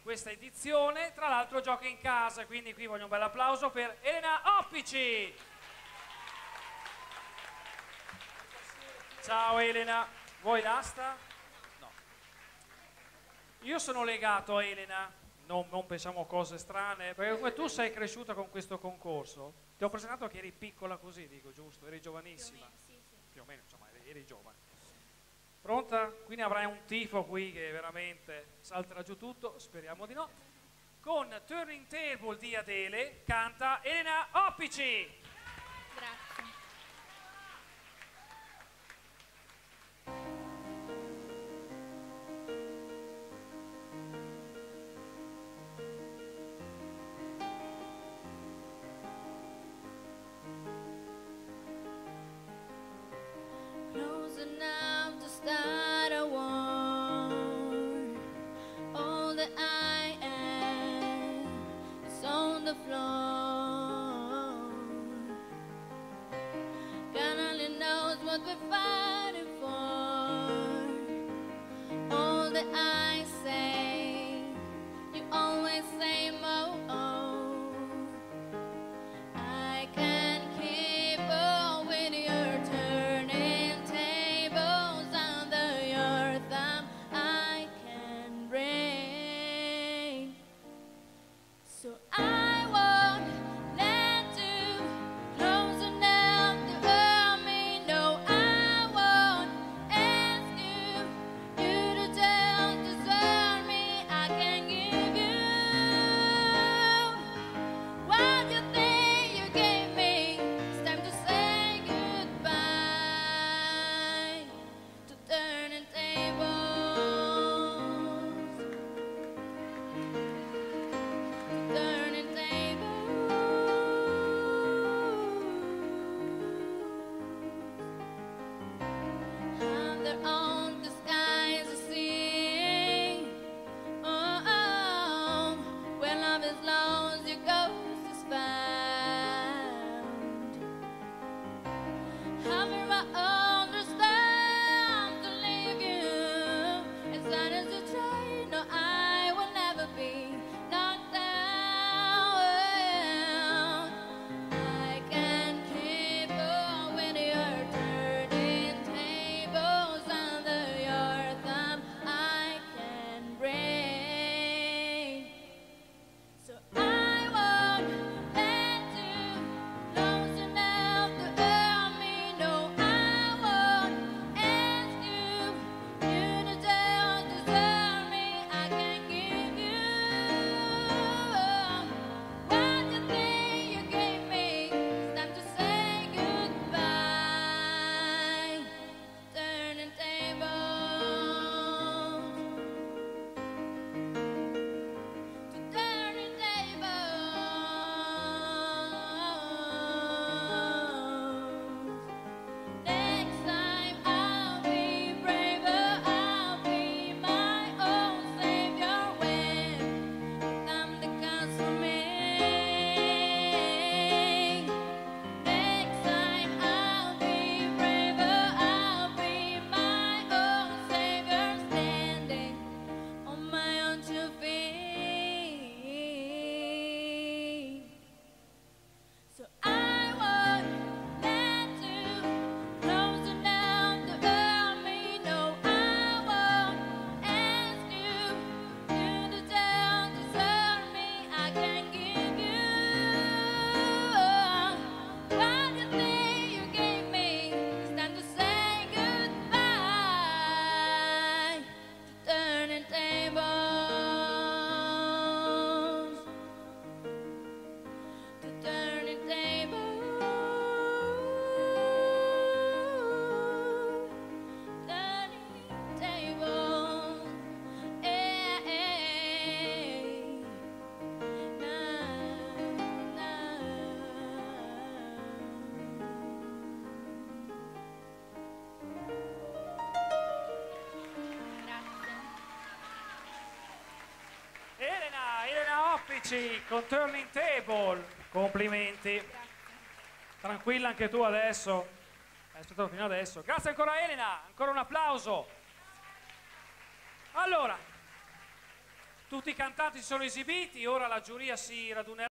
questa edizione, tra l'altro gioca in casa, quindi qui voglio un bel applauso per Elena Oppici. Ciao Elena, vuoi l'asta? No. Io sono legato a Elena, non pensiamo a cose strane, perché come tu sei cresciuta con questo concorso, ti ho presentato che eri piccola così, dico giusto, eri giovanissima. Più o meno, insomma, eri giovane. Pronta? Quindi avrai un tifo qui che veramente salterà giù tutto, speriamo di no. Con Turning Table di Adele canta Elena Oppici. Grazie. Close enough to start a war. All that I am is on the floor. God only knows what we're fighting for. All that I say, you always say more. I can't keep up with your turning tables under your thumb. I can bring, so I won't let you close enough to hurt me. No, I won't ask you to just desert me. I can give you what you think you gave me. It's time to say goodbye to turning tables. Turning tables. Under on the skies are seeing. Oh, when love is lost, your ghost is found. However, I understand to leave you. As long as you try, no, I will never be knocked down. I can keep up with your turning tables under your thumb. I can bring, so I won't let you close enough to hurt me. No, I won't ask you to just desert me. I can give you what you think you gave me. It's time to say goodbye. Turning tables. To turning tables. Next time I'll be braver. I'll be my own savior when time that comes for me. Next time I'll be braver. I'll be my own savior, standing on my own 2 feet. So I won't let you close enough to hurt me. No, I won't ask you to just desert me. I can give you what you think you gave me. It's time to say goodbye to turning tables. To turning tables. Turning tables. Elena Oppici con Turning Table, complimenti. Tranquilla anche tu adesso, hai aspettato fino adesso. Grazie ancora Elena, ancora un applauso. Allora, Tutti i cantanti si sono esibiti, ora la giuria si radunerà.